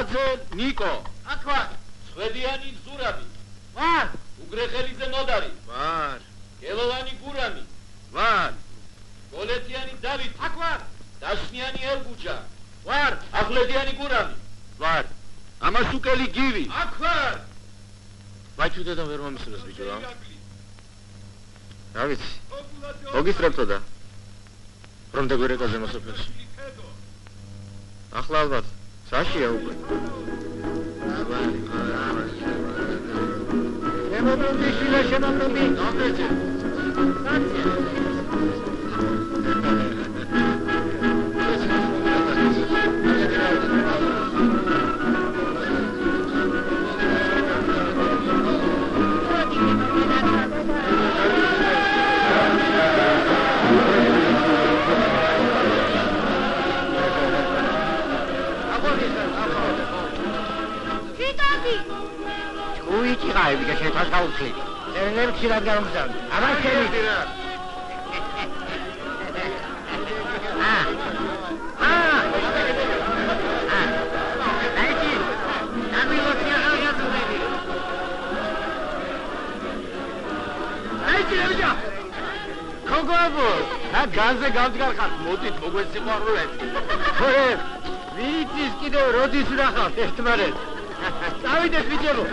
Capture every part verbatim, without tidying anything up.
ხარაძე ნიკო. აქ ვარ. ხვედიანი ზურაბი. ვარ. უგრეხელიძე ნოდარი. ვარ. გელოვანი გურამი. ვარ. გოლეთიანი დავით. აქ ვარ. დაშნიანი ელგუჯა. ვარ. ახვლედიანი გურამი. ვარ. ამასუკელი გივი. აქ ვარ. ვაჩუდე და ვერ მომისურვეს ბიჭო რა. რა ვიცი. მოგისწრებთო და რომ დაგვერეკაზე მოსოფელში. ახლა ალბათ საშია უკვე. შემობრუნდი შვილე, შემობრუნდი. ნამდვილად. უიჭი ყაები და შეთას გაუცლი. წერილებ ხშირად გამგზავნე. ამას შემიდი რა. აა. აა. აა. დაიჭი. ამილოქი აღიათუნები. დაიჭი რებიჯა. ქოგოაბო, რა განზე გამდგარ ხარ, მოდით მოგვეციყვარულეთ. ხე, ვიცის კიდევ როდის ვნახავთ ერთმანეთს. წავიდეთ ბიჭებო.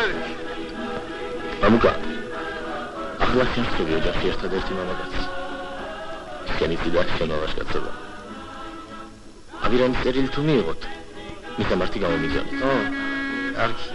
მამუკა. ახლა შეხვდები ოჯახში ერთადერთი მამაკაცი. ისინი დიდად შემოვაშკაცება. აბირანის წერილი თუ მიიღოთ, მისამართი გამომიგზავნეთ. ო, კარგი.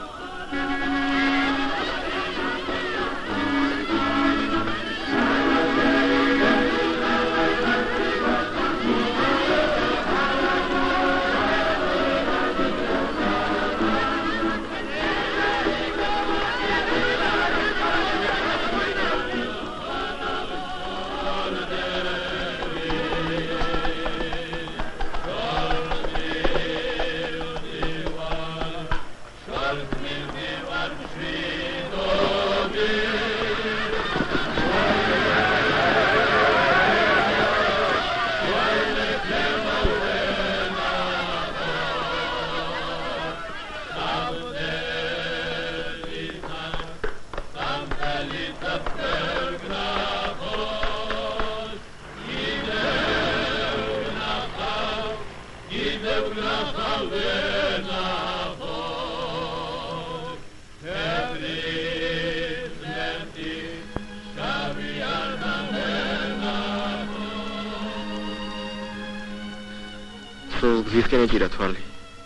გზისკენ ეჭირა თვალი.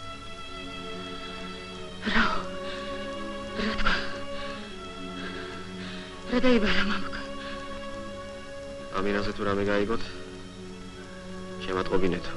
რა? რა თქვა? რა დაიბარა მამუკა? ამინაზე თუ რამე გაიგოთ, შემატყობინეთო.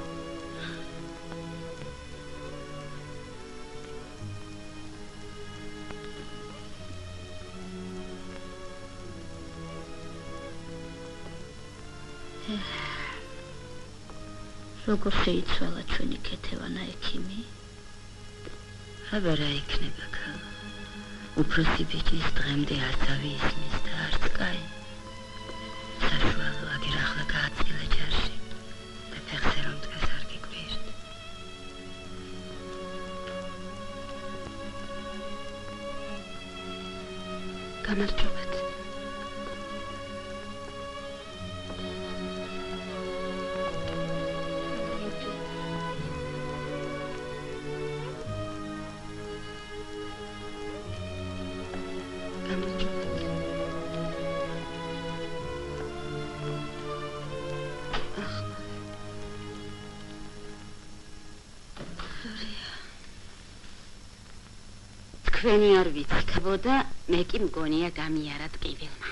როგორ შეიცვალა ჩვენი ქეთევანა ექიმი? აბა რა იქნება ქალა? უფროსი ბიჭის დღემდე არცავი ისმის და არც კაი. საშუალო აგერ ახლა გააწილა ჯარში და ფეხზე რომ დგას არ გიგვირთ. გამარჯობათ. თქვენი არ ვიცქბოდა, მე კი მგონია გამიარა ტყივილმა.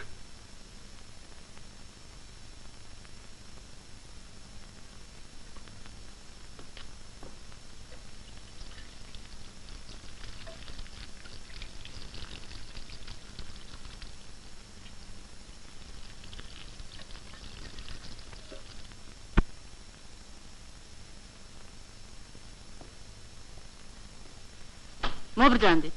მობრძანდით.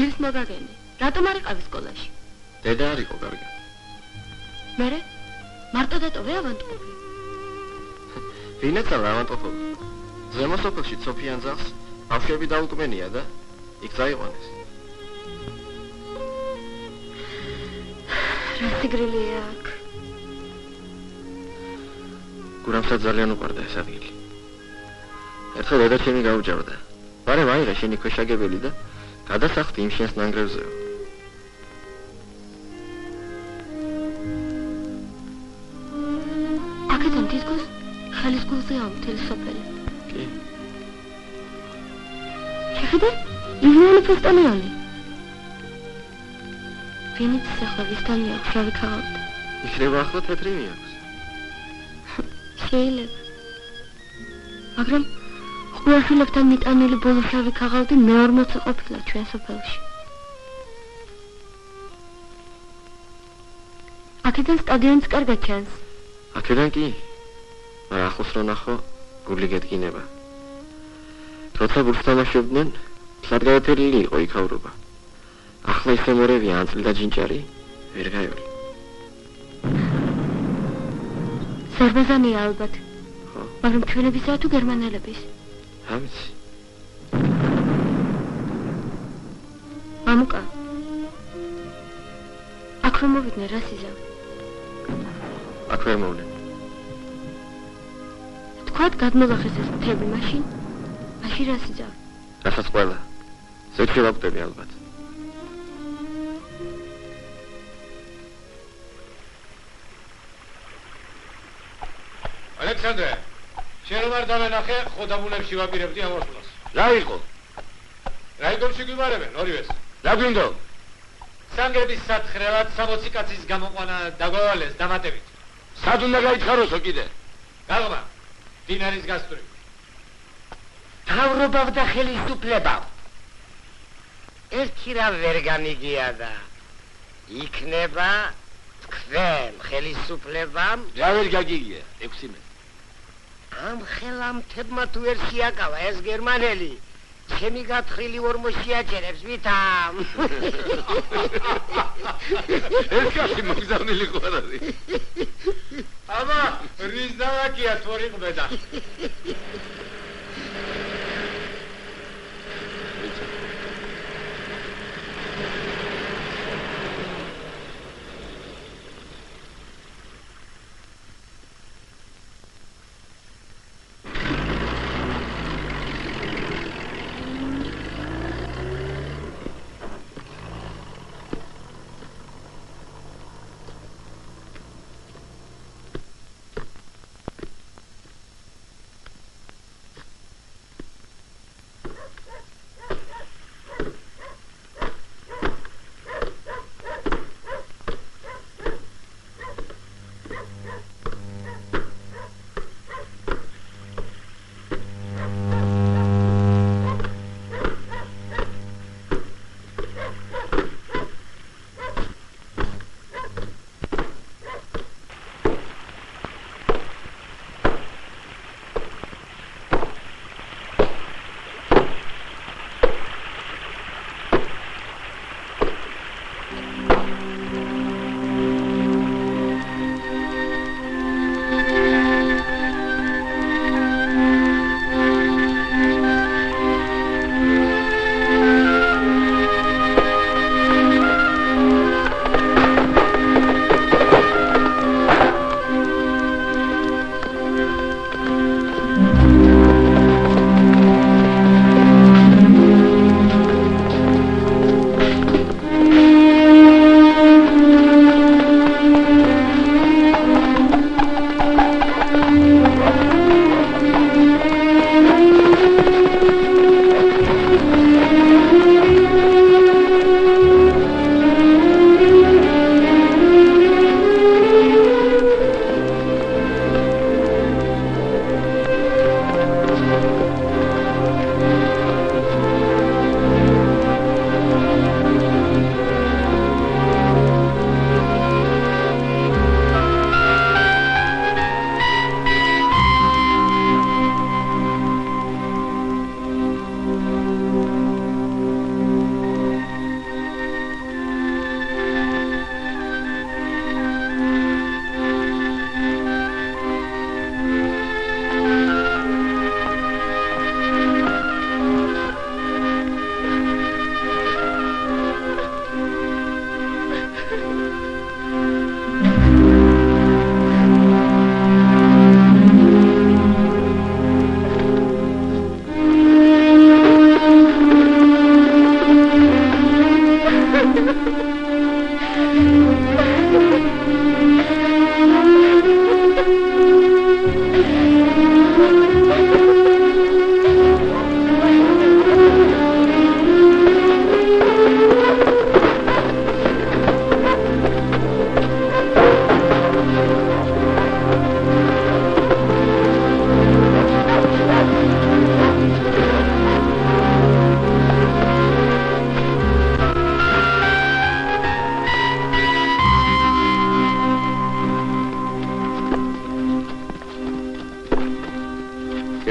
დილს მოგაგენი. რატომ არ იყავი სკოლაში? დედა არ იყო კარგი. მერე? მარტო დატოვე ავანტყოფი. ვინაცა ავანტყოფობა. ზემო სოფელში სოფიან ძაღლს ბავშვები დაუტკმენია და იქ წაიყვანეს. რა სიგრილია აქ? გურამსაც ძალიან უყვარდა ეს ადგილი. ერთხელ დედა ჩემი გაუჯავდა. მარე მაიღე შენი ქვეშაგებელი და გადასახლდი იმ შენს ნანგრევზეო. აქედან თითქოს ხალის გულზეა მთელი სოფელი. კი. შეხედე? ივნიანი ფესტანიანი. ვინიც ახლა ვისთან მიაქვს შავი ქაღალდი? იქნება ახლა თეთრი მიაქვს. შეიძლება. მაგრამ ყურაშვილებთან მიტანილი ბოლო შავი ქაღალდი მეორმოცე ყოფილა ჩვენ სოფელში. აქედან სტადიონიც კარგად ჩანს. აქედან კი? მაგრამ ახლოს რო ნახო, გული გედგინება. როცა გულს თამაშობდნენ, სადგავეთელი იყო იქავრობა. ახლა ისე მორევია ანწლი და ჯინჭარი, ვერ გაივლი. სერბაზანია ალბათ. ხო. მაგრამ ჩვენებისაა თუ გერმანელების? ამიცი. მამუკა. აქ რომ მოვიდნენ რა სიზავ? აქ ვერ მოვლენ. თქვათ გადმოლახეს ეს მთები მაშინ? მაშინ რა სიზავ? რასაც ყველა. ზეთში ვაკვდები ალბათ. ალექსანდრე, შენ რომ არ დავენახე, ხოდამულებში ვაპირებდი ამოსვლას. რა იყო? რაიგონში გვიმარებენ, ორივეს. რა გვინდო? სანგრების სათხრელად სამოცი კაცის გამოყვანა დაგვავალეს დამატებით. სად უნდა გაითხაროსო კიდე? გაღმა, დინარის გასწვრივ. თავრობავ და ხელისუფლებავ. ერთი რა ვერ განიგია და იქნება თქვენ ხელისუფლებამ რა ვერ გაგიგია, ექვსი მე. ამ ხელამთებმა თუ ვერ შეაკავა ეს გერმანელი, ჩემი გათხრილი ორმოში აჭერებს ვითამ. ეს კაცი მოგზავნილი ხო არ არის? აბა, რის დავაკია თორი ყბედა.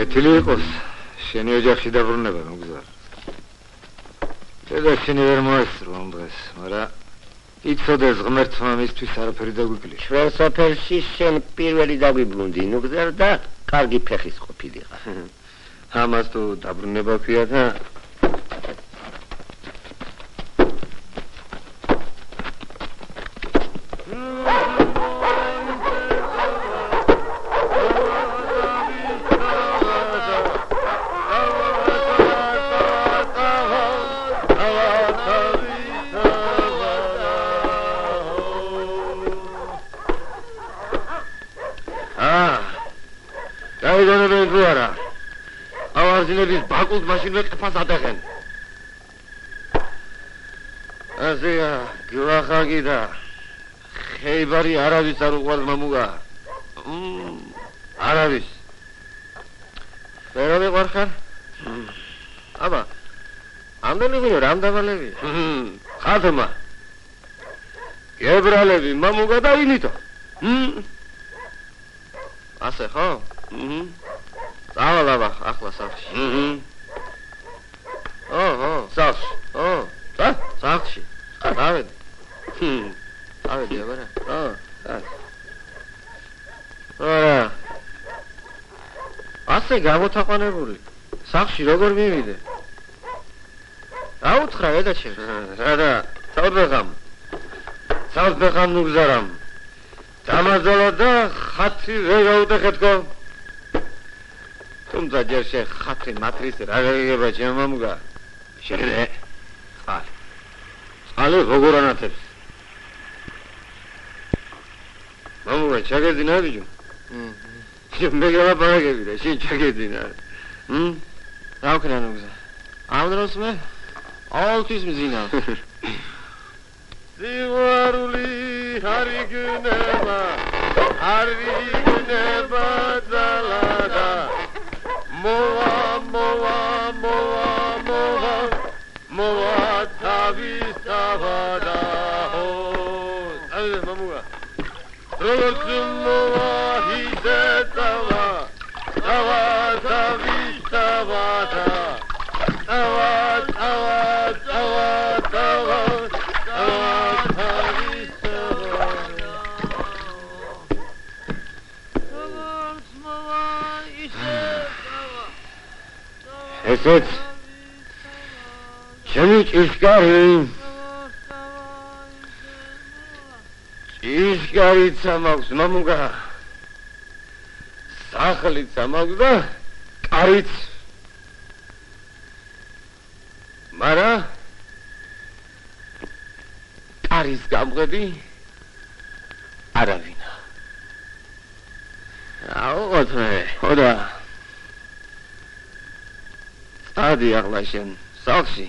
კეთილი იყოს შენი ოჯახში დაბრუნება მოგზაურ და შენი ვერ მოესწრო ამ დღეს მაგრამ იცოდეს ღმერთმა მისთვის არაფერი დაგვიკლია ჩვენ სოფელში შენ პირველი დაგვიბრუნდი ნუგზარ და კარგი ფეხის ყოფილიყა ამას თუ დაბრუნება ქვია და ავარზინების ბაკულს მაშინვე ყფას ატეხენ. ასეა, გლახაკი და ხეიბარი არავის არ უყვარს მამუგა. არავის. ვერ ვიყარ ხარ? აბა, ამდენი ვინო რამ დავალები? ხათმა. გებრალები მამუგა და ინიტო. ასე ხო? ჰმ. დავალაბა ახლა სახში. ჰმ. ოჰო, სახში. ო, და? სახში. დავედი. ჰმ. დავედი აბარა. ო, და. არა. ასე გამოთაყვანებული. სახში როგორ მივიდე? აუცხრა ედაჩემ. რა და, საუბრახამ. საუბრახამ ნუგზარამ. დამაზალა და ხათი ვერ გაუტეხეთქო. თუმცა ჯერ შე ხათი მათრის რა გაგება ჩემ მამუგა. შენე. წყალი. წყალი როგორ ანათებს? მამუგა ჩაგეძინა ბიჭო? ჰმ. მე გელაპარაკები და შენ ჩაგეძინა. ჰმ? რა ვქნა ნუგზა? ამ დროს მე ალთვის მძინა. სიყვარული არ იგნება, არ იგნება ძალადა. მოვა, მოვა, მოვა, მოვა, მოვა თავის თავადა. აი მამუა. როგორც მოვა ისე დავა, დავა თავის თავადა. დავა, დავა, დავა, დავა. ესეც ჩემი ჭიშკარი ჭიშკარიცა მაქვს მამუგა სახლიცა მაქვს და კარიც მარა კარის გამღები არავინა აუ ოთმე ხოდა ადი ახლა შენ სახში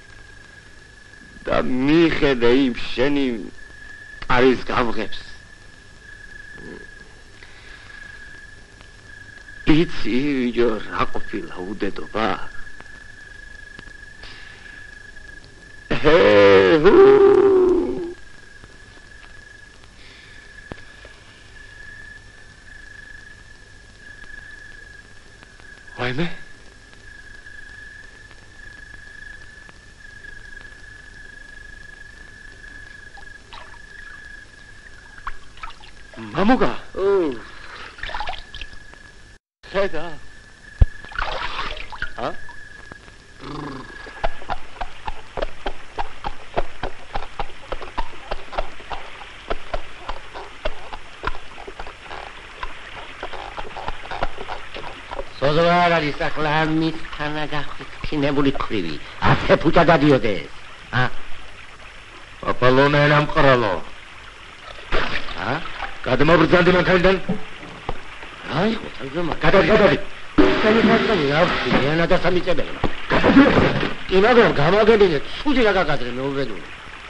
და მიხედე იმ შენი კარის გამღებს იცი ვიჯო რა ყოფილა უდედობა ჰე ჰუ ვაიმე მამუგა ო შედა ა სოზვარალი საკლამის თანაგახფინებული ქრივი ასე ფუჭა დადიოდეს ა აპალონე ნამყრალო ა გადმობრძანდი მანქანიდან აი ხოთალზემა გადაგადები შენი ხალხი ავში ენა და სამიწებელმა იმაგრამ გამაგებინე ცუდი რა გაგადრე მეუბედული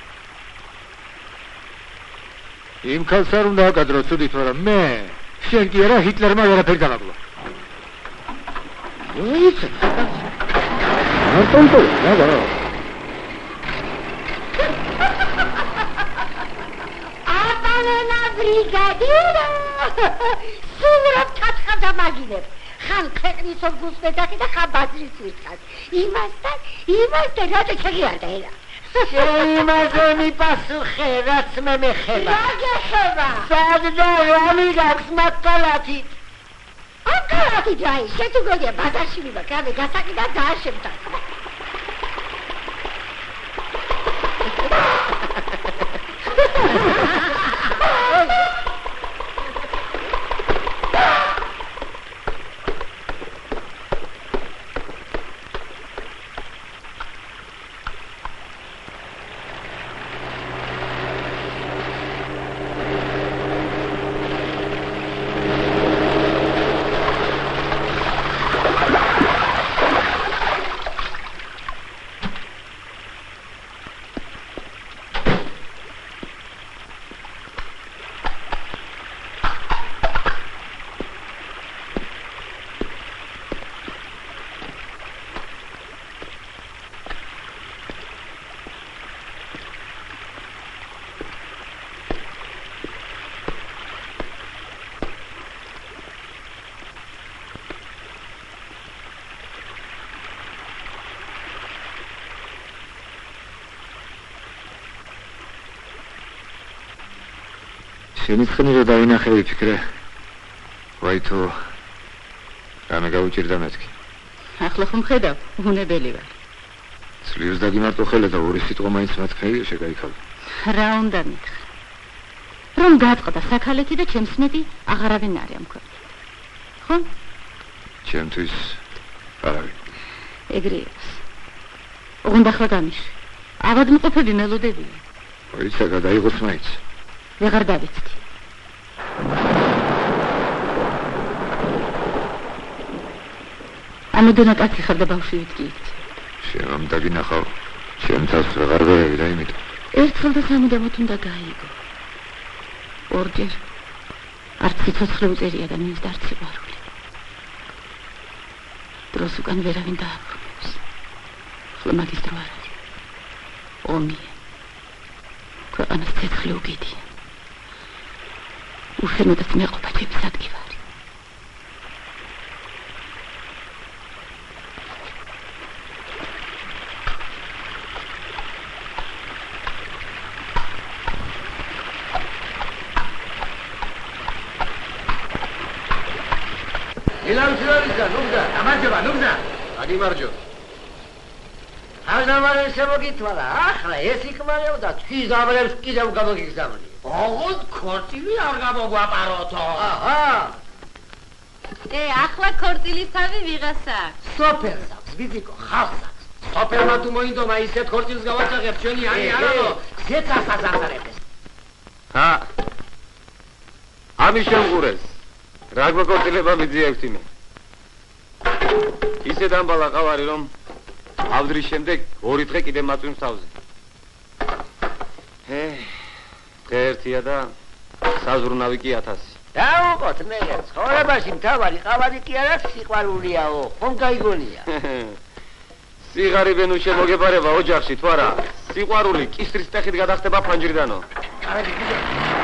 იმ ხალხს არ უნდა აკადრო ცუდი თორემ მე შენ კი არა ჰიტლერმა ვერაფერი გამაგლო ვიცი არტონტო რა რა აპალონა ბრიგადირო სულ რა კათხა დამაგინებ ხან ქვეყნის ორგულს მეძახი და ხან ბაზრის ვირთხარ. იმასთან, იმასთან რატო ჩაგიარდა ერა? იმაზე მიპასუხე, რაც მე მეხება. რა გეხება? სადდა რამი გაქვს მათ კალათით? ამ კალათით რა ის? შე თუ გოგია ბაზარში მივა, კრამე გასაკიდა დააშებდა. შენიცხენი რომ დავინახე ვიფიქრე. ვაი თუ რამე გაუჭირდა მეთქი. ახლა ხომ ხედავ, უნებელი ვარ. ძლიერს დაგიმარტო ხელა და ორი სიტყვა მაინც მათქეი შეგაიქალე. რა უნდა მითხრა? რომ დაწყდა საქალეთი და ჩემს მეტი აღარავინ არის ამ ქვეყნით. ხო? ჩემთვის არავინ. ეგრეებს. უნდა ხლა გამიშვი. ავადმყოფები მელოდებია. ოიცა გადაიღოს მაინც. ვეღარ დავიცდი. ამოდენა კაცი ხარ და ბავშვი ვიტკიით. შემამ დაგინახავ, ჩემ თავს ვეღარ ვერევი და იმიტომ. ერთხელ და სამუდამოდ უნდა გაიგო. ორჯერ არც სიცოცხლე უწერია და მინს არც სიყვარული. დროს უკან ვერავინ დააბრუნებს. ხლა მაგის დრო არ არის. ომია. ქვეყანას ცეცხლი უკიდია. უშენოდაც მეყოფა ჩემი სადგივარი. ილამშორისა, ნუგდა, ამარჯობა, ნუგდა. აგიმარჯო. აღამარე შემოგითვალა, ახლა ეს იქმარეო და თქვის ამრებს კიდევ გამოგიგზავნი. ოღონდ ქორწილი არ გამოგვაპაროთო. აჰა. ე, ახლა ქორწილის თავი ვიღას აქვს. სოფელს აქვს, ბიზიკო, ხალხს აქვს. სოფელმა თუ მოინდომა ისეთ ქორწილს გავაჭაღებ ჩვენი ანი არანო, ზეცას აზარდარებს. ჰა. ამის შემღურეს. რა გვეკორწილება მიძიებს იმე. ისე დამბალა ყავარი რომ ავდრის შემდეგ ორი დღე კიდე მაწვიმს თავზე. ჰე, ერთია და საზრუნავი კი ათასი. დაუყოთ მე ცხოვრებაში მთავარი ყავარი კი არა სიყვარულიაო, ხომ გაიგონია. სიღარიბენ უშემოგებარება ოჯახში თუ არა? სიყვარული კისრის ტეხით გადახდება ფანჯრიდანო. კარგი კიდე.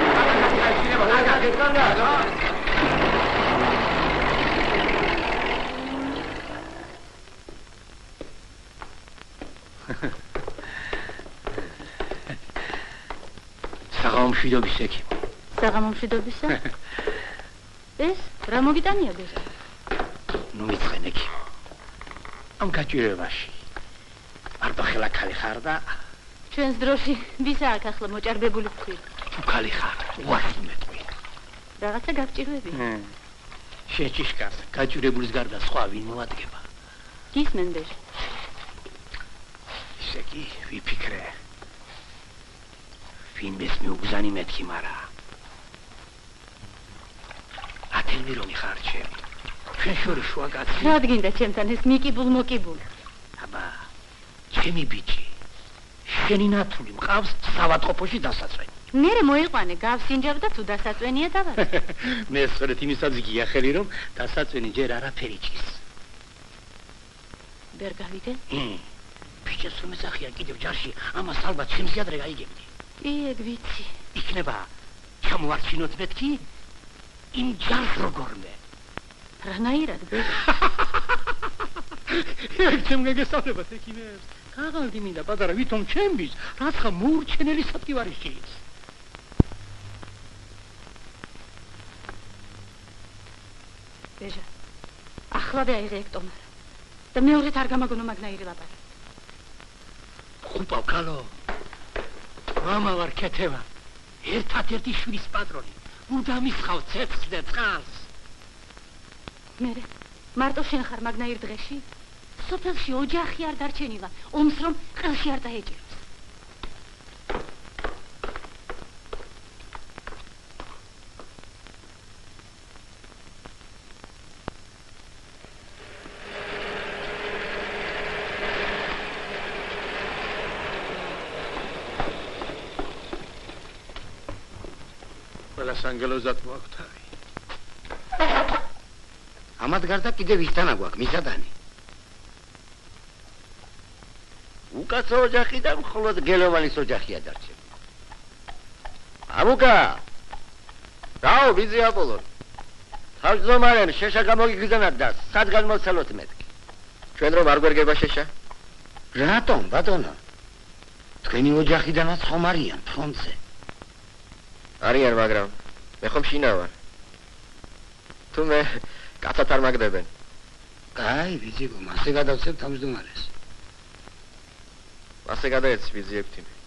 საღამომშვიდობის ექიმ. საღამომშვიდობისა? ეს რა მოგიტანია გუზა? ნუ მიცხენ ექიმ. ამ გაჭირებაში. მარტო ხელა ქალი ხარ და ჩვენს დროში ვის აქ ახლა მოჭარბებული ვხვი? თუ ქალი ხარ, უარს მეტყვი. რაღაცა გაგჭირვები? შეჭიშკას, გაჭირებულის გარდა სხვა ვინ მოადგება? გისმენ ბეჟ. ისე კი ვიფიქრე. ვინ მესმე უგზანი მეთქი მარა. ათელმირონი ხარ ჩემი. ჩვენ შორის შუა კაცი. რა გინდა ჩემთან ეს მიკიბულ მოკიბულ? აბა, ჩემი ბიჭი. შენი ნათული მყავს სავატყოფოში დასაწვენი. მერე მოიყვანე გავსინჯავ და თუ დასაწვენია დავარ. მე სწორედ იმისაც გია ხელი რომ დასაწვენი ჯერ არაფერი ჭის. ვერ გავიდე? ბიჭებს რომ ესახია კიდევ ჯარში, ამას ალბათ ჩემს ადრე გაიგებდი. კი, ეგ ვიცი. იქნება ჩამოვარჩინოთ მეთქი იმ ჯარს როგორმე. რანაირად ბეჭო? ერთემ გეგესწავლებათ ექიმებს. გაღალდი მინდა პატარა ვითომ ჩემთვის, რაც ხა მოურჩენელი სატკივარი შეიც. ბეჟა, ახლავე აიღე ექტომარა და მეორედ არ გამაგონო მაგნაირი ლაპარაკი. ხუპავ ქალო. მამა ვარ ქეთევა. ერთადერთი შვილის პატრონი. უდამისხავ ცეცხლს და წყალს. მერე, მარტო შენ ხარ მაგნაირ დღეში? სოფელში ოჯახი არ დარჩენილა, ომს რომ ყელში არ დაეჭიროს. სანგელოზად მოაქვთარი. ამათ გარდა კიდევ ისთანა გვაქვს მისადანი. უკაცო ოჯახი და მხოლოდ გელოვანის ოჯახია დარჩენილი. ამუკა! რაო ვიზი აპოლონ. თავმჯდომარემ შეშა გამოგიგზავნათ და სადგან მოცალოთ მეთქი. ჩვენ რომ არ გვერგება შეშა? რატომ, ბატონო? თქვენი ოჯახიდანაც ხომ არიან ფრონტზე? არიან, მაგრამ მე ხომ შინა ვარ. თუ მე კაცად არ მაგდებენ. კაი, ვიზიკო, მასე გადავცებ თავმჯდომარეს. მასე გადაეცი ვიზიებთ იმე.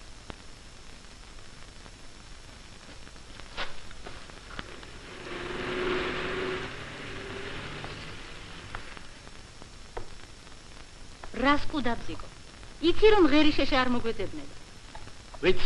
რას კუდაბზიკო? იცი რომ ღერი შეშა არ მოგვეძებნება. ვიცი.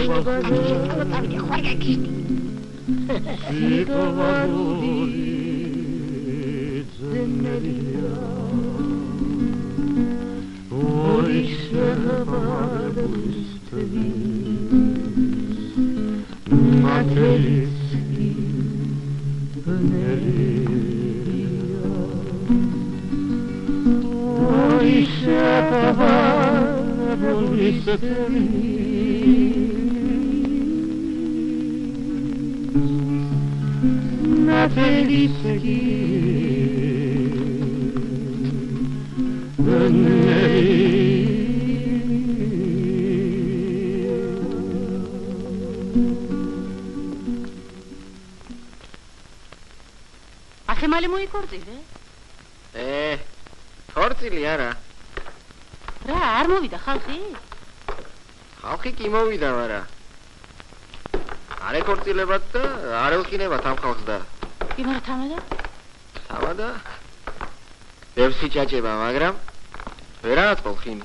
ახე მალე მოიქორწილე? ე, ქორწილი არა. რა, არ მოვიდა ხალხი? ხალხი კი მოვიდა, მაგრამ არ ეკორწილებათ და არ ელკინებათ ამ ხალხს და. კი, მაგრამ თამადა? თამადა? ბევრს იჭაჭება, მაგრამ ვერაა წყალხინი.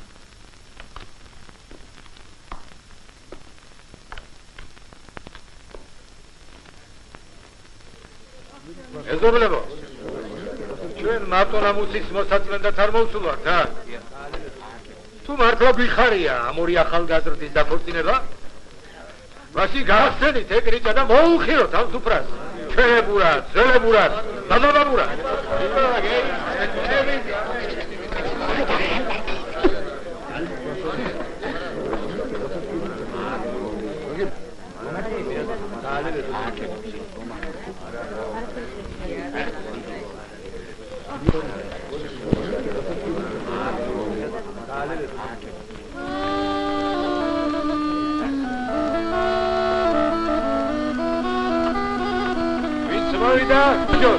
ეზობლებო, ჩვენ მარტო ნამუსის მოსაწმენდად არ მოვსულვართ, რა? თუ მართლა გვიხარია ამ ორი ახალგაზრდის დაქორწინება, მაშინ გაახსენით ეკრიჭა და მოუხილოთ ამ სუფრას. ჩვენებურად, ძველებურად, ბაბაბურად. Vicmavida, John.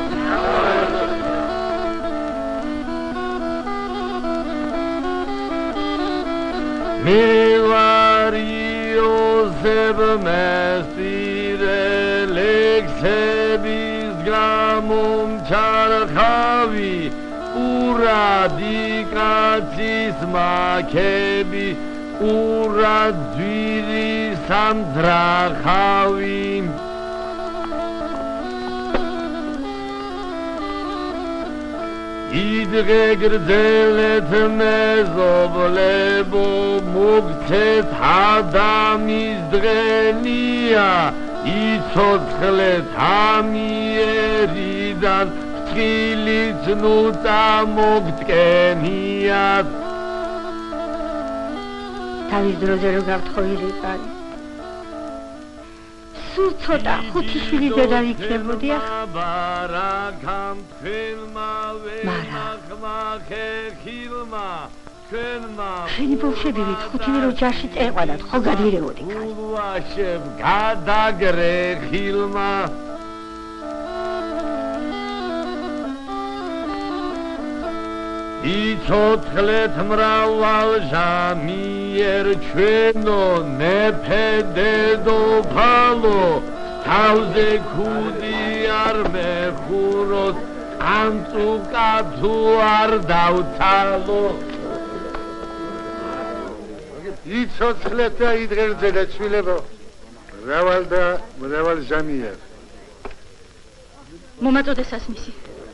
Mivario seb mesire lexebis gramum charchavi uradikatis makebi uradviri sandrachavi idre grdzelet mezoblebo mugtet hadamis dgenia itsotkhlet hamieridad tkilit nuta mogtkeniat თავის დროზე რო გავთხოვილიყარ სულ ცოტა ხუთი შვილი დედა ვიქნებოდი ახლა შენი ბავშვები ხუთივე რო ჯარში წეყვანათ ხო გადირეოდი ქალი გადაგრე ხილმა იცოცხლეთ მრავალ ჟამიერ ჩვენო ნეფედედო ფალო თავზე ქუდი არ მეხუროთ ანწუკა თუ არ დავცალო იცოცხლეთ და იდღერძელეთ შვილებო მრავალ და მრავალ ჟამიერ მომაწოდე სასმისი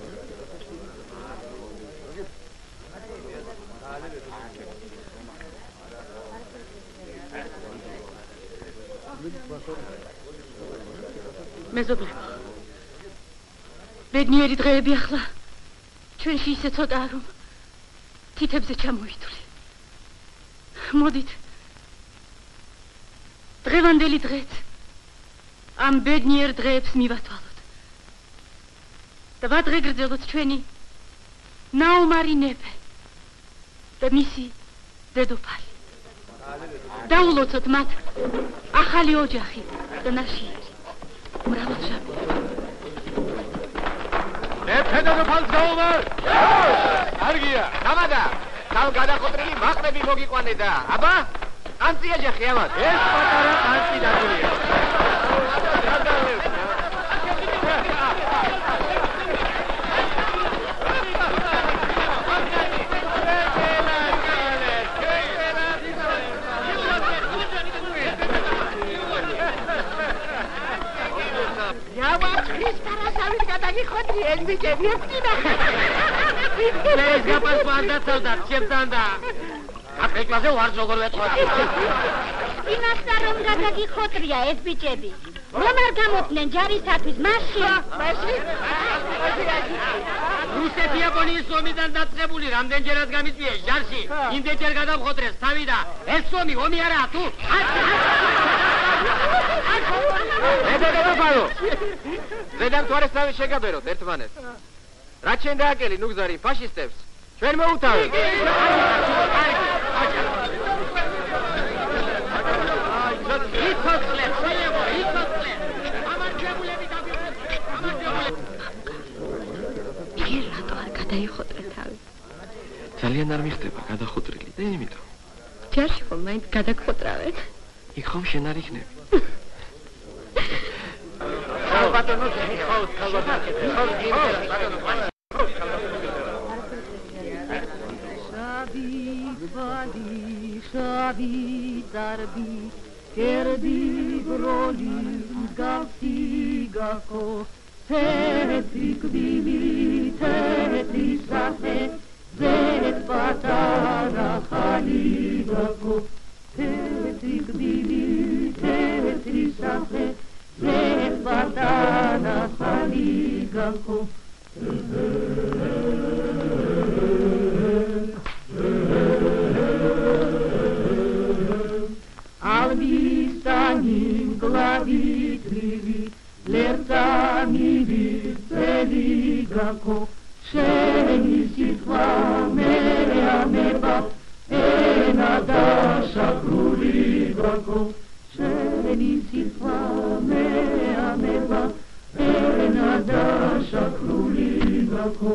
მეზობლებო ბედნიერი დღეები ახლა ჩვენში ისე ცოტაა რომ თითებზე ჩამოვიდული მოდით დღევანდელი დღეც ამ ბედნიერ დღეებს მივათვალოთ და ვადღეგრძელოთ ჩვენი ნაუმარი ნეფე და მისი დედოფალი დაულოცოთ მათ ახალი ოჯახი და ნაშიერი მრავალჟამი ნეფე დედოფალს გაუმარ კარგია თამადა თავ გადახოტრილი მაყრები მოგიყვანე და აბა კანცი ეჯახი ამათ ეს პატარა კანცი დაგულია ხოდრი ეს ბიჭები ეფტინა. მე ეს გაპას ვარდაცავდა, ჩემთანდა. აკრეკლაზე ვარ როგორ ვეთქვათ. იმასთან რომ გადაგიხოტრია ეს ბიჭები. რომ არ გამოდნენ ჯარისათვის მაშინ. მაშინ? რუსეთი იაპონიის ომიდან დაწყებული რამდენჯერაც გამიწვიეს ჟარში. იმდენჯერ გადამხოტრეს თავი და ეს ომი ომი არაა თუ? ედაგებალო. ზედამ თვარესავი შეგაბეროთ ერთმანეთს. რაც შენ დააკელი ნუგზარი ფაშისტებს. ჩვენ მოუთავეთ. იცოცხლე, შეიძლება, იცოცხლე. ამარჯვებულები დაგიყვეთ. ამარჯვებულები. იგი რატო არ გადაიხოტრე თავი? ძალიან არ მიხდება გადახოტრილი და იმიტომ. ჯარში ხომ მაინც გადაგხოტრავენ. იქ ხომ შენ არ იქნები. ბატონო, ხაოს, ხაოს. Vadi, shavi, darbi, kerdi, broli, gavsi, gako, tetri, kvili, tetri, sahe, zet, patara, khali, gako, tetri, kvili, tetri, sahe, zet, patara, khali, gako. Albistanim glavit rivi, lertami vitseli gako, sheni sitva mea meba, ena dasha kruli gako, sheni sitva mea meba, ena dasha kruli gako.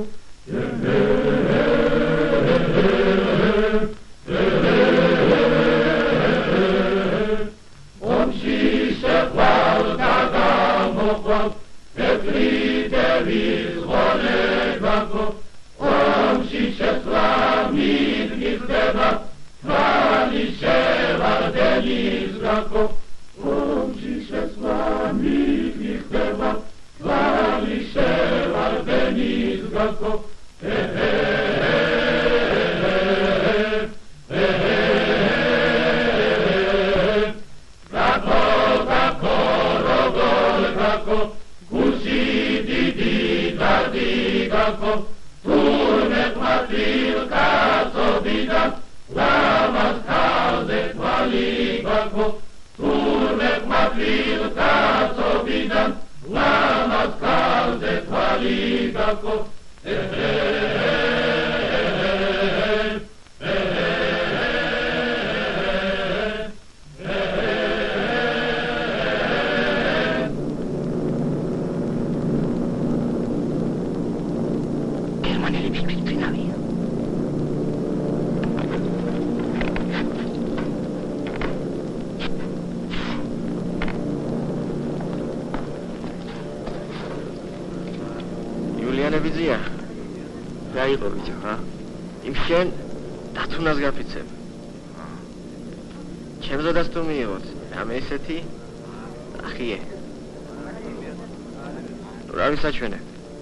საჩვენე.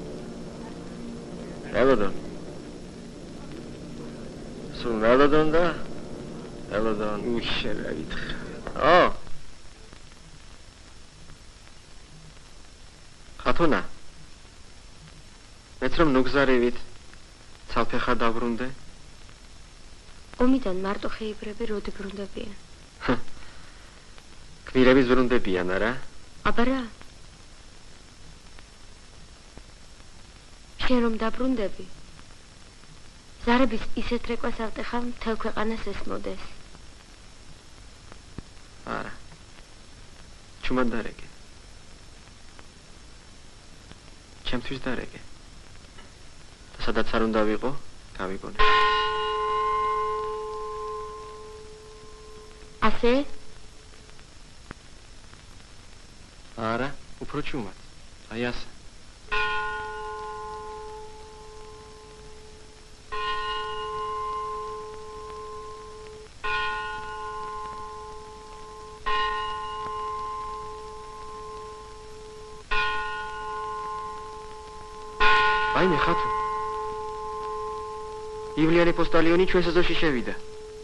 ელოდონ. სულ ელოდონ და ელოდონ უშერა ითხრა. ო. ხათუნა. მეც რომ ნუგზარივით ცალფეხა დაბრუნდე. ომიდან მარტო ხეიბრები როდი ბრუნდებიან? ქმირები ბრუნდებიან, არა? აბა რა? შენ რომ დაბრუნდები, ზარების ისეთ რეკვას ავტეხავ, მთელ ქვეყანას ესმოდეს. არა, ჩუმად დარეგე. ჩემთვის დარეგე. და სადაც არ უნდა ვიყო, გავიგონე. ასე? არა, უფრო ჩუმად. აი ასე. რაიმე ხათო. ივლიანი პოსტალიონი ჩვენს ეზოში შევიდა.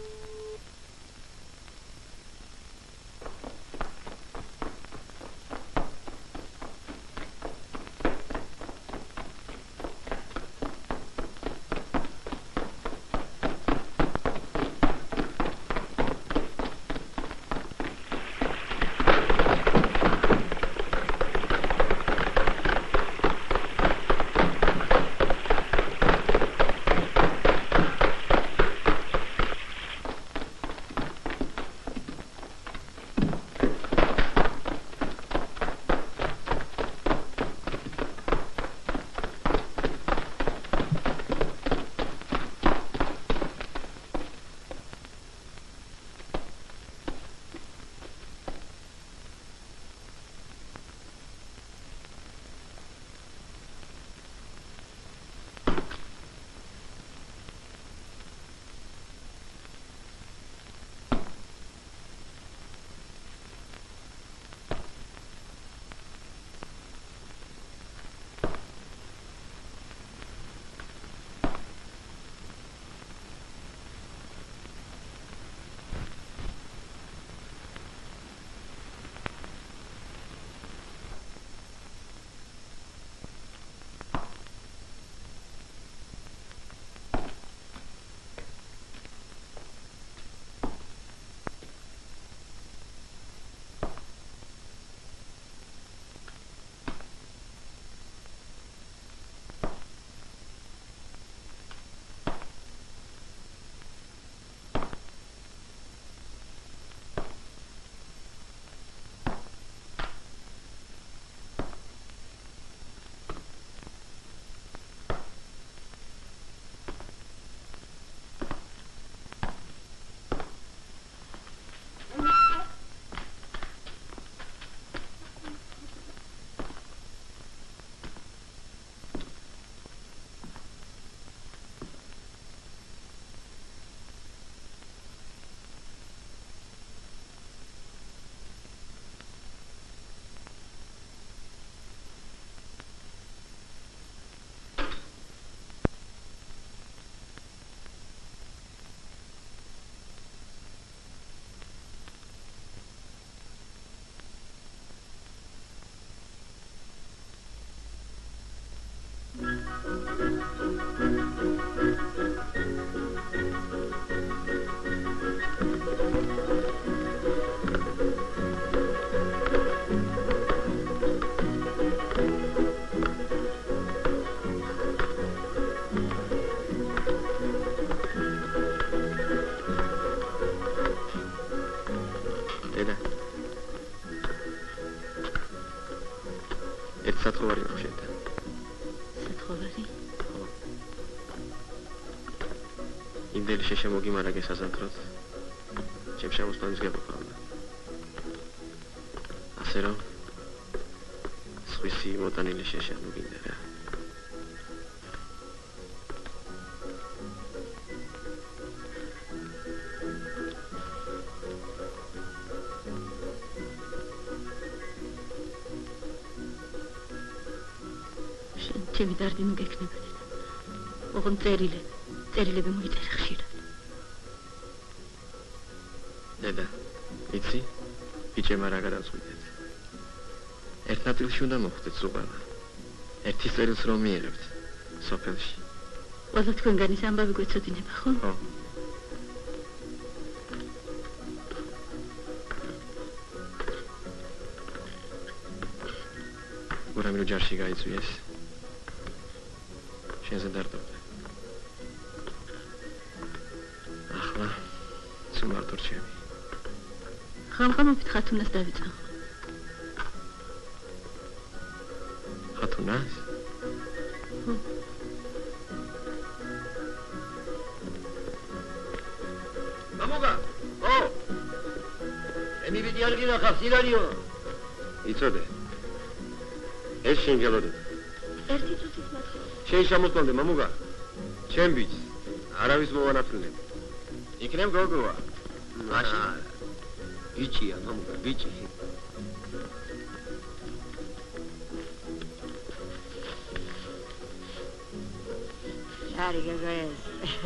სათხოვარი მოხდა. სათხოვარი? ხო. იმდენი შეშემოგიმარა გესაზამთროთ. ჩემ შემოსტანის გეპყავდა. ასე რომ სხვისი მოტანილი შეშემოგინდა რა. ჩემი დარდი ნუ გექნებოდეთ. ოღონდ წერილები, წერილები მოიწერა ხშირად. დედა, იცი? ბიჭებმა რა გადაწყვიტეთ. ერთ ნაწილში უნდა მოხვდეთ ზუღალა. ერთის წერილს რომ მიერებთ, სოფელში. ყველა თქვენგანის ამბავი გვეცოდინება, ხო? ხო. გურამი რო ჯარში გაიწვიეს. შენზე დარდობდე. ახლა სულ მარტო რჩები. ხამხამობით ხათუნას დავიწყო. ხათუნას? ხო. მამოგა, ო! ემი ვიდი არ გინახავს, ილარიო. იცოდე. ეს შენ გელოდე. ერთი წუთის მათქო. შენ შემოსწონდე მამუგა. ჩემ ბიჭს არავის მოვანათლებ. იქნებ გოგოა. მაშინ ბიჭია მამუგა, ბიჭი. ხარი გოგოეს.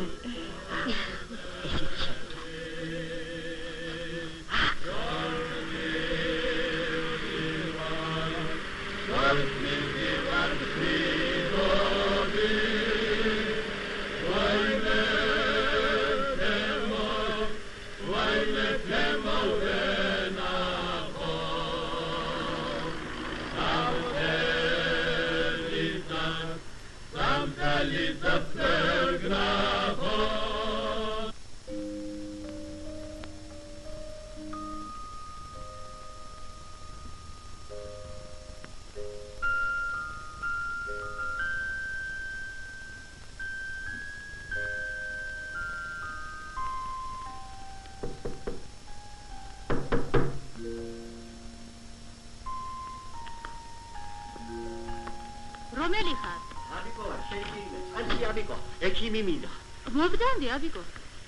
რომელი ხარ? აბიკო, შეიძლება. ანჩი აბიკო, ექიმი მინდა. მოგდანდი აბიკო.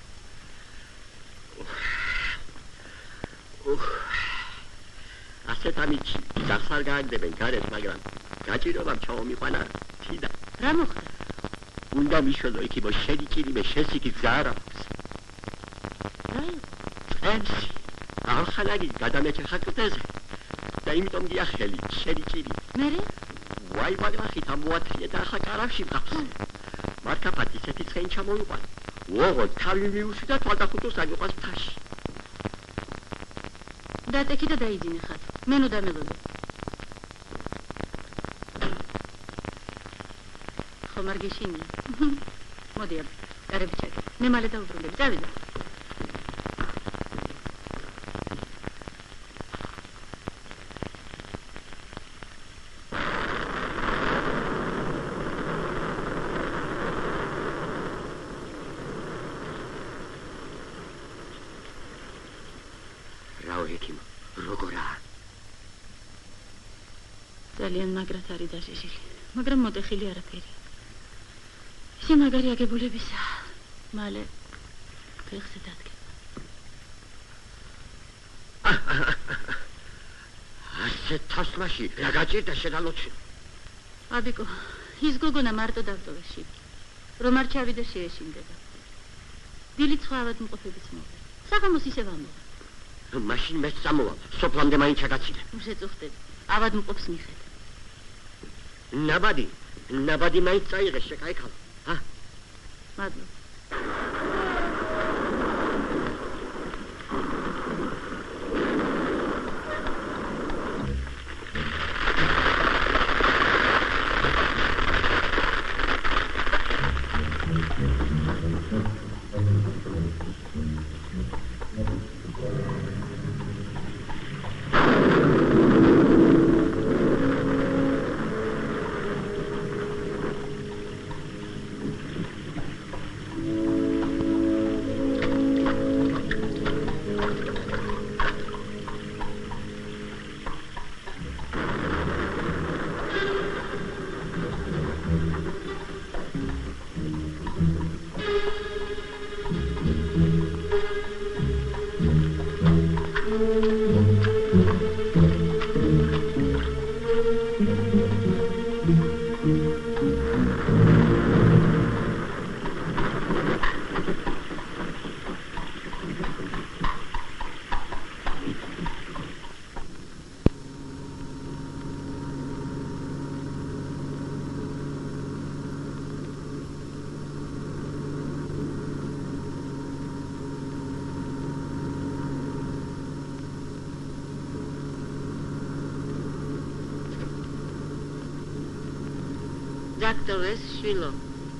უხ. ასეთ ამით სახსარ გააგდებენ გარეთ, მაგრამ გაჭიროა ჩაომიყვანა თიდა. რა მოხდა? უნდა მიშველო იქიბო შედიჭირიმე შესიკი ზარა. რა? ემსი. ახალაგი გადამეჭე ხაკრტეზე. და იმიტომ გიახელი შედიჭირი. მერე? ვაი მაგრახით ამოათრია და ახლა კარავში მყავს. მარკაპატი ისეთი ცხენი ჩამოიყვანა. ოღო თავი მიუშვი და თვალდახუტოს აგიყვას მთაში. დატექი და დაიძინე ხათ. მე ნუ დამელოდე. ხომ არ გეშინია? მოდი აბა, კარები ჩაკე. მე მალე დავუბრუნდები. წავიდე. ძალიან მაგრად არის დაშიში, მაგრამ მოტეხილი არაფერი. ისე მაგარი აგებულებისა, მალე ფეხზე დადგება. ასეთ თასმაში რა გაჭირდა შედალოჩი? აბიკო, ის გოგონა მარტო დავტოვეში, რომ არ ჩავიდე შეეშინდება. დილი სხვა ავადმყოფებიც მოვა. საღამოს ისევ ამოვა. მაშინ მეც წამოვალ, სოფლამდე მაინც ჩაგაცილე. შეწუხდები, ავადმყოფს მიხედა. ნაბადი, ნაბადი მაინც წაიღე შეკაიქალა. ჰა? მადლობა. დოქტორეს შვილო.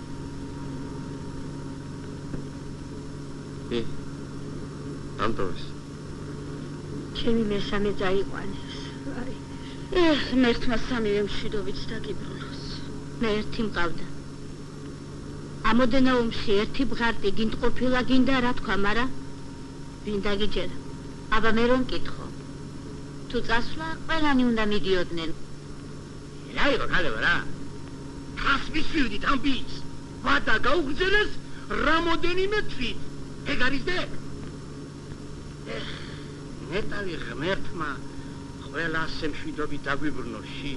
ე? ანტოეს. ჩემი მესამე წაიყვანეს. აი. ეხ, მერთმა სამივე მშვიდობით დაგიბრუნოს. მე ერთი მყავდა. ამოდენაუმში ერთი ბღარტი გინდყოფილა გინდა რა თქვა, მაგრამ ვინ დაგიჯერა? აბა მე რომ მკითხო. თუ წასვლა, ყველანი უნდა მიდიოდნენ. რა იყო ხალება რა? ხას მისვიდით ამ ბიჭს. ვადა გაუგზელეს რამოდენიმე თვით. ეგ არის და ეხ, ნეტავი ღმერთმა ყველა ასე მშვიდობით დაგვიბრუნოში.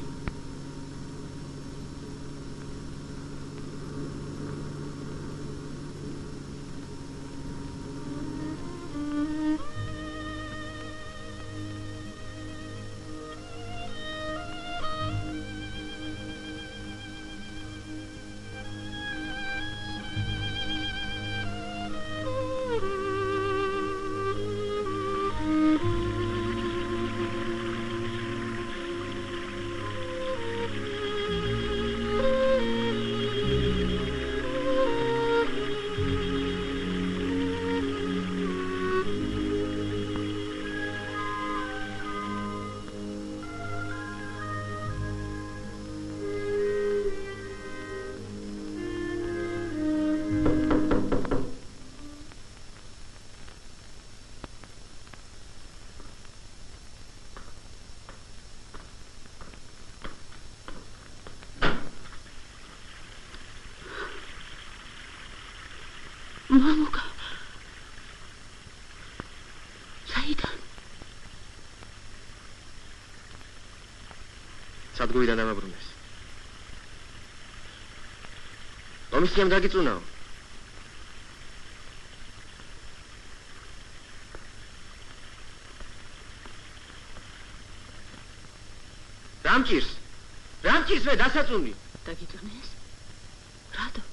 მამუკა საიდან სადგურიდან დამაბრუნეს კომისიამ დაგიწუნაო რამჭირს რამჭირს მე დასაწუნი დაგიწუნეს რატო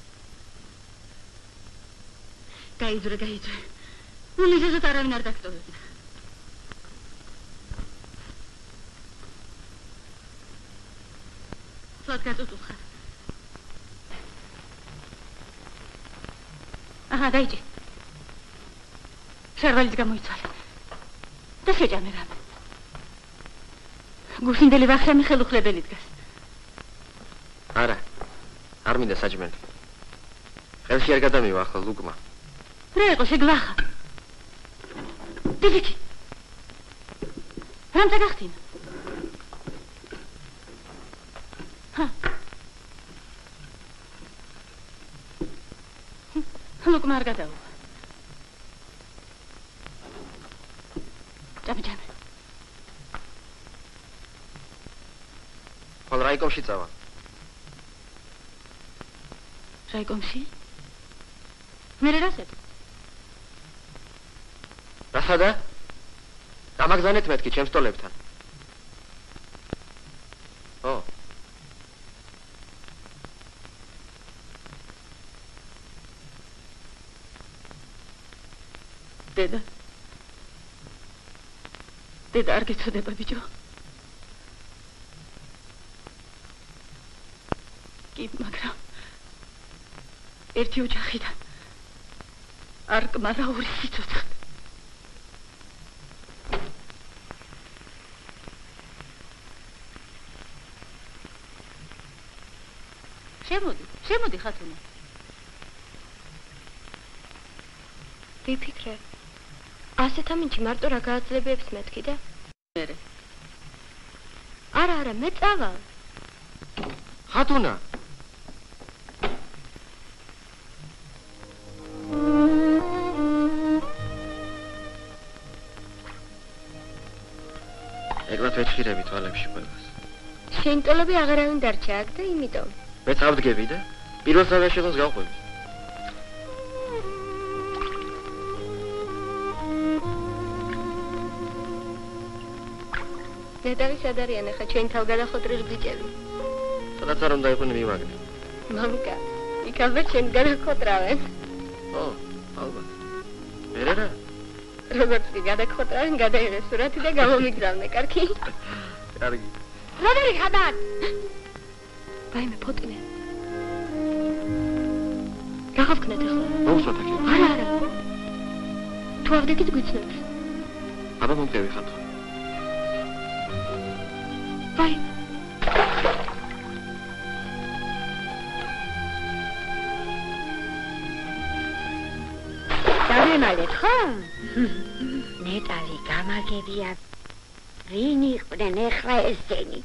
გაიძრე გაიძრე უნიზეზე არავინ არ დაგტოვებდა სად გაწუწუხა აჰა დაიჭი შერვალიც გამოიცვალე და შეჭამე რამე გუშინდელი ვახრამი ხელუხლებელი დგას არა არ მინდა საჭმელი ხელში არ გადამივა ახლა ლუკმა რა იყო შეგვახა დიდი რამ დაგახტინა ჰა ლუკმა არ გადაუვა ჯამი ჯამი ხოლ რაიკომში წავა რაიკომში მე რასეთ რასადა დამაგზავნეთ მეთქი ჩემს ტოლებთან ო დედა დედა არ გეცოდება ბიჭო კი მაგრამ ერთი ოჯახიდან არ კმარა ორი სიცოცხლე შემოდი შემოდი ხათუნა ვიფიქრე ასეთ ამინჩი მარტო რა გააძლებებს მეთქი და მერე არა არა მე წავა ხათუნა ეგრეთ ვეჭირები თვალებში ყველას შენ ტოლები აღარავინ დარჩა აქ და იმიტომ მე წავდგები და პირველ სავაშელოს გავყვები ნეტავი სად არიან ახლა ჩვენ თავგადახოტრილი ბიჭები სადაც არ უნდა იყვნენ მივაგნე მამუკა იქ ალბათ ჩვენ გადახოთრავენ ო ალბათ მერე რა როგორც კი გადახოთრავენ გადაიღე სურათი და გამომიგზავნე კარგი კარგი როდერი ხადად ვაიმე ფოტინე რა ხავქნეთ ახლა მოუსვათ აქ არა არა თუ ავდექით გვიცნობს აბა მომგევი ხათო ვაი დავემალეთ ხო ნეტალი გამაგებია ვინ იყვნენ ახლა ესენი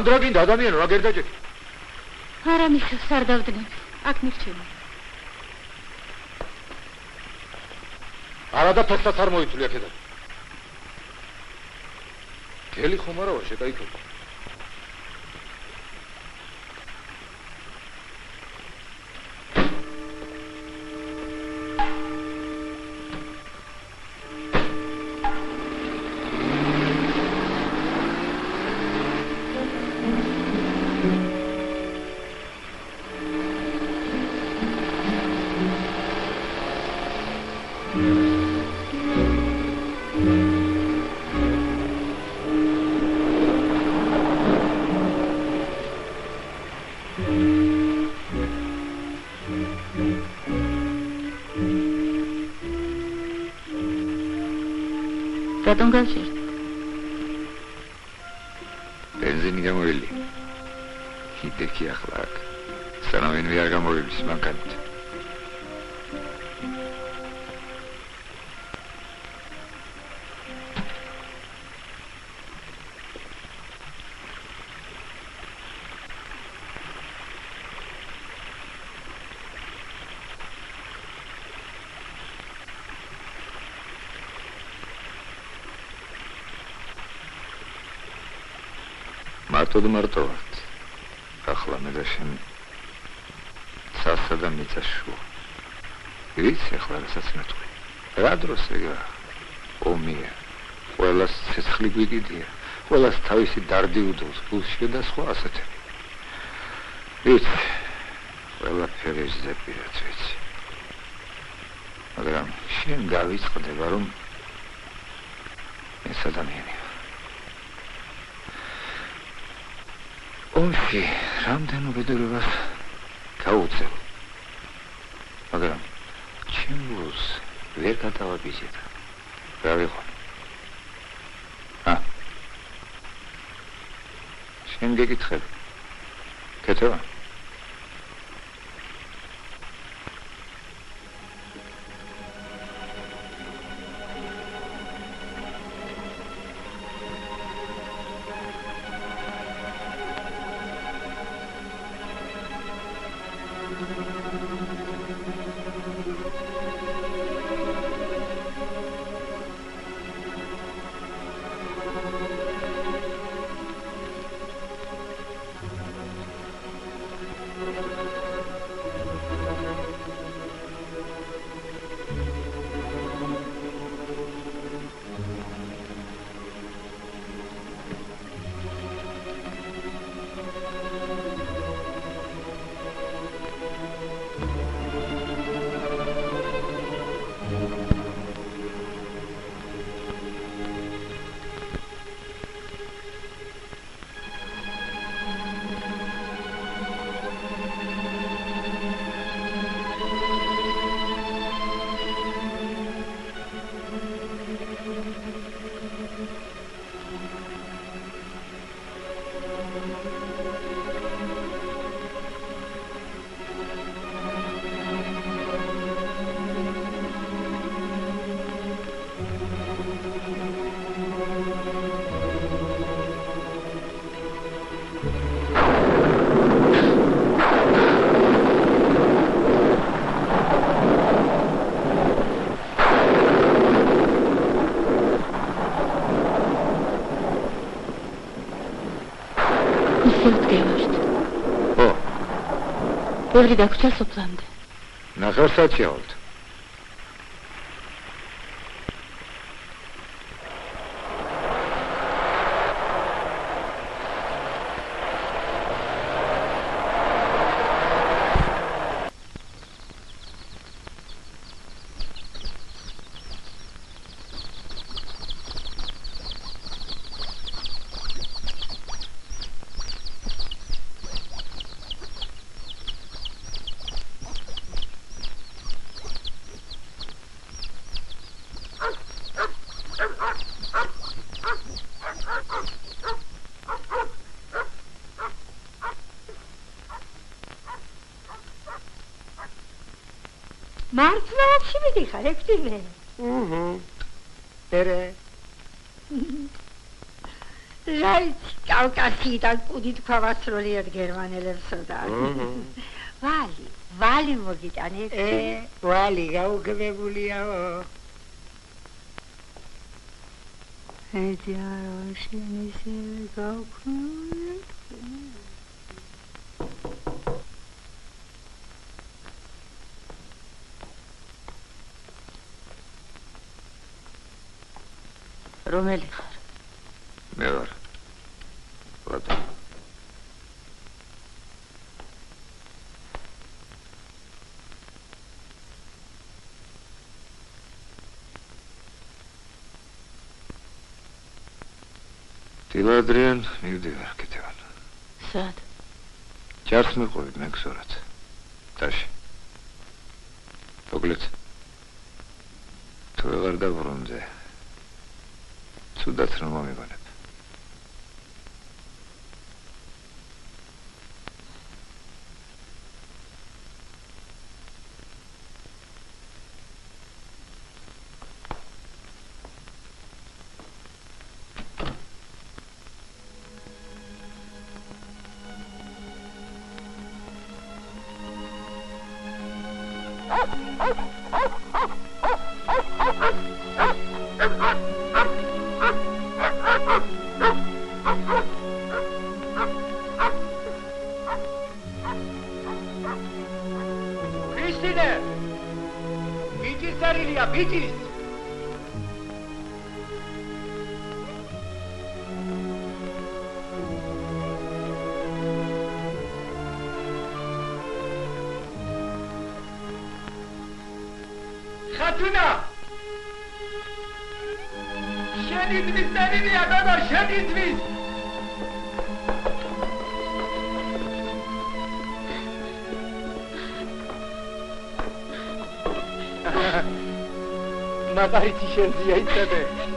სანდრა გინდა ადამიანო რა გერდაჭერი? არა მისავს არ დავდნები. აქ მირჩევი. არა და ფესტაც არ მოიწვი აქედან. გელი ხომ არა ვარ შეკაიქო. რატომ გავჭირ? ბენზინი გამოელი. კიდექი ახლა აქ. სანამ ვერ გამოვიდეს მანქანით. მარტოდ მარტო ვართ. ახლა მე და შენ სასა და მიწაშუა. ვიცი ახლა რასაც მეტყვი. რა დროს ეგა ომია. ყველას ცეცხლი გვიგიდია. ყველას თავისი დარდი უდოს გულში და სხვა ასეთები. ვიცი ყველაფერი ზეპირაც ვიცი. მაგრამ შენ გავიწყდება რომ ეს ადამიანია. ომში რამდენ უბედურებას გაუწევ. მაგრამ ჩემს ვერ გადავაბიჯედა. რა ვიყო? ა შენ გეკითხები. კეთება? ბევრი დაგვრჩა სოფლამდე. ნახევარსაათი ავთ. მართლაც მიდიხარ ექვთიმე? უჰუ. ერე. რაიც კავკასიიდან კუდით ქვავასროლიად გერმანელებსოდა. ვალი, ვალი მოგიტანეთ. ე, ვალი გაუგებებულიაო. ეჯარო შენისე გავქნია. რომელი ხარ? მე ვარ. ვატო. დილა ადრიან მივდივარ კიდევან. სად? ჯარს მიყვებით მეგზურად. ტაში. მოგლეთ. თუ ვეღარ დაბრუნდე. ცუდად რომ მომიგონებ. მაგარითი შენზია იცოდე.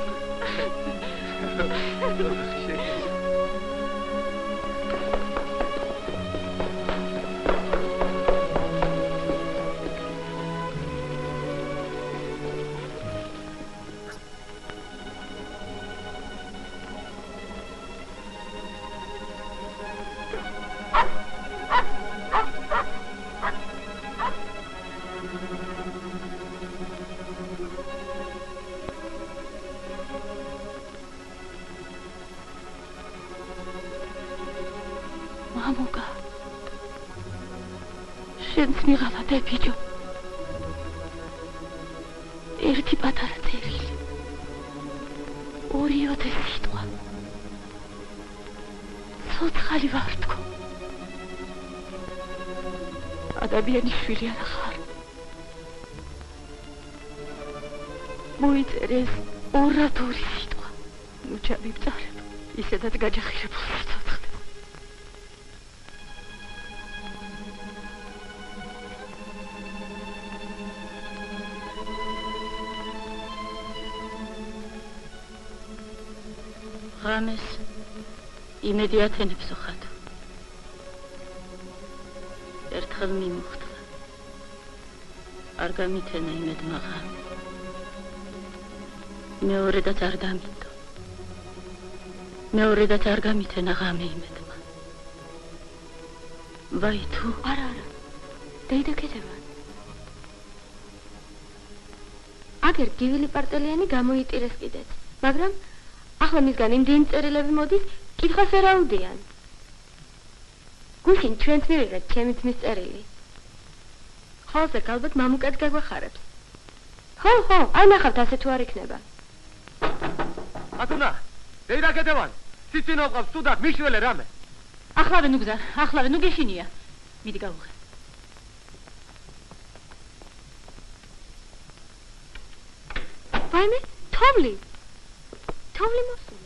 ბიჭო ერთი პატარა წერილი ორი ოდე სიტყვა ცოცხალი ვარ თქო ადამიანის შვილი არა ხარ მოიწერეს ორად ორი სიტყვა ნუ ჩამიბწარებ ისედაც გაჯახირებული ცოცხლი ღამეს იმედი ათენებს ხათ. ერთხელ მიმოხტლა. არ გამითენა იმედ მაღამ. მეორედაც არ გამიტო. მეორედაც არ გამითენა ღამე იმედმა. ვაი თუ არა არა. დაიდაკეთება. აგერ გივილი პარტელიანი გამოიტირეს კიდეც, მაგრამ ახლა მისგან იმდენი წერილები მოდის, კითხვას ვერ აუდიან. გუშინ ჩვენც მივიღეთ ჩემი ძმის წერილი. ხოლზე ალბათ მამუკაც გაგვახარებს. ხო, ხო, აი ნახავთ ასე თუ არ იქნება. ატუნა, დაიდაკეთებან. სიცინო ყავს თუდად მიშველე რამე. ახლავე ნუ გზა, ახლავე ნუ გეშინია. მიდი გავუღე. ვაიმე, თოვლი. თოვლი მოსულა.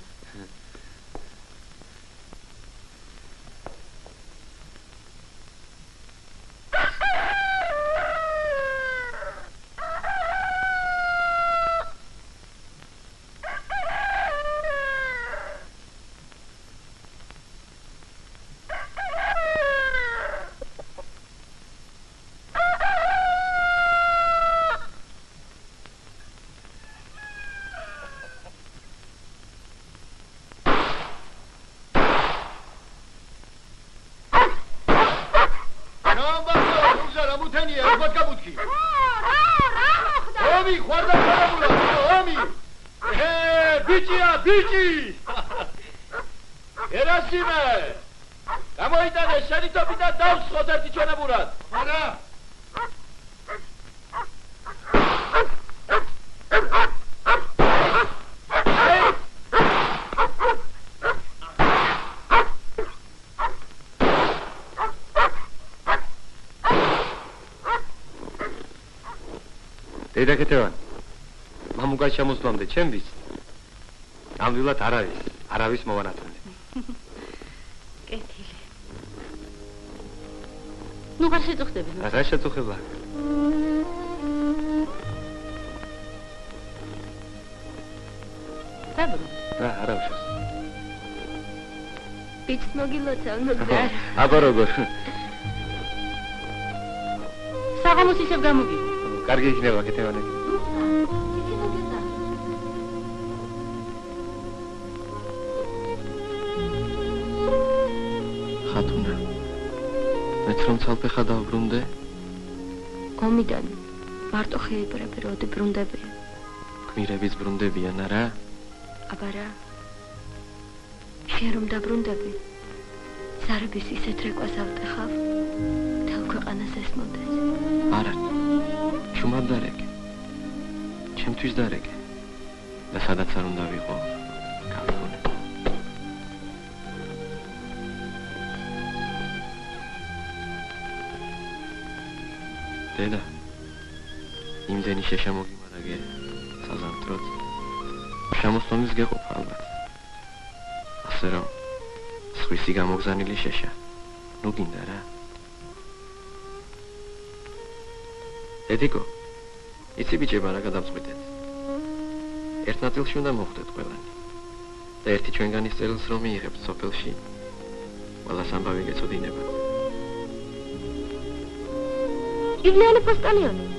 ხარია, როგორ გაბუთქი? რა, რა მოხდა? ომი, ხوارდა ხარებულა, ომი. ე, ბიჭია, ბიჭი. ერასიმე. გამოიტანე შენი ტოპი და დავსხოთ ერთი ჩვენებურად. არა. დედა კეთევან მამუკა შემოსვლამდე ჩემ ვიცი ნამდვილად არ არის არავის მოვანათმული კეთილი ნუ ხარ შეწუხდები რა შეწუხება დაბრო რა არა უშავს ბიჭს მოგილოცავ მოგზარ აბა როგორ საღამოს ისევ გამოგივი კარგი იქნება კეთევანები ხათუნა მეც რომ ცალფეხა დავბრუნდე ომიდან მარტო ხეიბრები როდი ბრუნდებიან გმირებიც ბრუნდებიან არა აბა რა შენ რომ დაბრუნდები ზარების ისეთ რეკვას ავტეხავ თელ ქვეყანას ესმოდეს არა შუმად დარეკე ჩემთვის დარეკე და სადაც არ უნდა ვიყო გავიხონე დედა იმდენი შეშა მოგიმარაგე საზამთროდ შემოსვლამის გეყოფა ალბათ ასე რომ სხვისი გამოგზანილი შეშა ნუ გინდა რა ედიკო იცი ბიჭებმა რა გადავწყვიტეთ ერთ ნაწილში უნდა მოხვდეთ ყველანი და ერთი ჩვენგანის წელს რომ მიიღებთ სოფელში ყველას ამბავი გეწოდინებათ ივნიანი პოსტალიონი